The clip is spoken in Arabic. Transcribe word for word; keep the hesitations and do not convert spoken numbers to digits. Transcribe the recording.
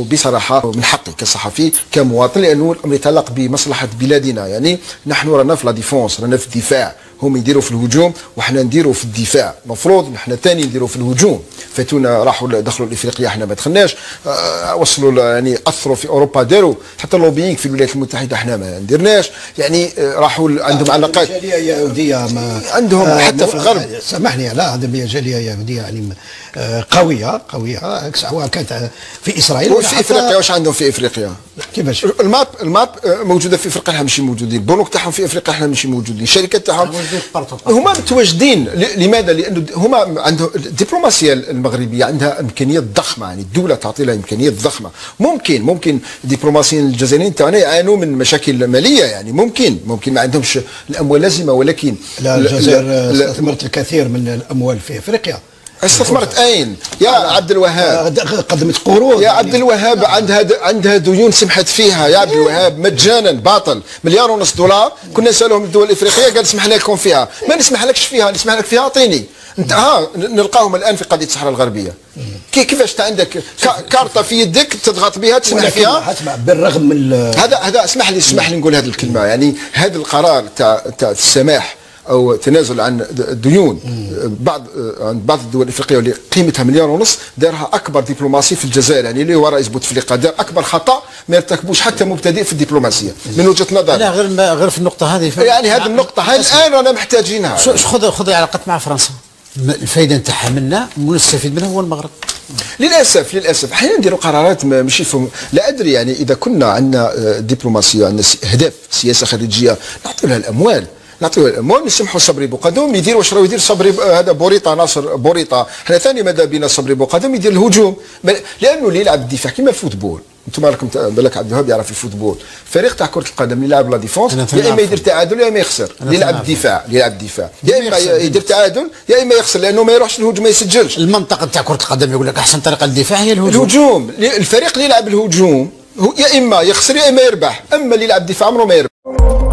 بصراحه من حقي كصحفي كمواطن، لانه الامر يتعلق بمصلحه بلادنا. يعني نحن رانا في لا ديفونس، رانا في الدفاع، هم يديروا في الهجوم وحنا نديروا في الدفاع. المفروض نحن ثاني نديروا في الهجوم. فاتونا راحوا دخلوا الافريقيه، احنا ما دخلناش. أه وصلوا يعني اثروا في اوروبا، داروا حتى اللوبينغ في الولايات المتحده احنا ما نديرناش. يعني راحوا عندهم علاقات جاليه يهوديه ما عندهم آه حتى في الغرب. سامحني، لا عندهم جاليه يهوديه يعني قويه قويه سواء كانت في اسرائيل وفي افريقيا. واش عندهم في افريقيا؟ كيفاش؟ الماب الماب موجوده في افريقيا، احنا ماشي موجودين. البنوك تاعهم في افريقيا، احنا ماشي موجودين. الشركات تاعهم هما متواجدين. لماذا؟ لانه هما عندهم الدبلوماسيه المغربيه عندها امكانيات ضخمه. يعني الدوله تعطي لها امكانيات ضخمه. ممكن ممكن الدبلوماسيين الجزائريين تاعنا يعانوا من مشاكل ماليه، يعني ممكن ممكن ما عندهمش الاموال اللازمه، ولكن لا الجزائر استثمرت الكثير من الاموال في افريقيا. استثمرت اين يا عبد الوهاب؟ قدمت قروض يا عبد الوهاب. عندها عندها ديون سمحت فيها يا عبد الوهاب مجانا باطل. مليار ونص دولار كنا نسالوهم الدول الافريقيه، قال سمحنا لكم فيها. ما نسمح لكش فيها، نسمح لك فيها اعطيني انت. ها نلقاهم الان في قضيه الصحراء الغربيه. كيفاش انت عندك كارطه في يدك تضغط بها تسمح فيها؟ اسمع، بالرغم من هذا هذا اسمح لي اسمح لي نقول هذه الكلمه. يعني هذا القرار تاع تاع السماح او تنازل عن الديون بعض عند بعض الدول الافريقيه واللي قيمتها مليار ونص، دارها اكبر دبلوماسي في الجزائر. يعني اللي هو رئيس بوتفليقه دار اكبر خطا ما يرتكبوش حتى مبتدئ في الدبلوماسيه من وجهه نظري. لا غير غير في النقطه هذه. يعني هذه النقطه هاي الان رانا محتاجينها. خذ خذ علاقات مع فرنسا، الفائده نتاعها منا ونستفيد منها هو المغرب. للاسف للاسف احيانا نديروا قرارات ماشي فهم. لا ادري يعني اذا كنا عندنا دبلوماسيه عندنا اهداف سياسه خارجيه نعطيو لها الاموال، نعطيو الاموال، نسمحوا صبري بوقدم يدير واش راه يدير صبري هذا بوريطه ناصر بوريطه. حنا ثاني ماذا بينا صبري بوقدم يدير الهجوم، لانه اللي يلعب الدفاع كيما الفوتبول. انتم راكم بالك عبد الوهاب يعرف الفوتبول. فريق تاع كره القدم اللي يلعب لا ديفونس يا اما يدير تعادل يا اما يخسر. اللي يلعب الدفاع اللي يلعب الدفاع يا اما يدير تعادل يا اما يخسر، لانه ما يروحش الهجوم ما يسجلش. المنطقه تاع كره القدم يقول لك احسن طريقه للدفاع هي الهجوم. الهجوم الفريق اللي يلعب الهجوم يا اما يخسر يا اما يربح، اما اللي يلعب الدفاع عمره ما يربح.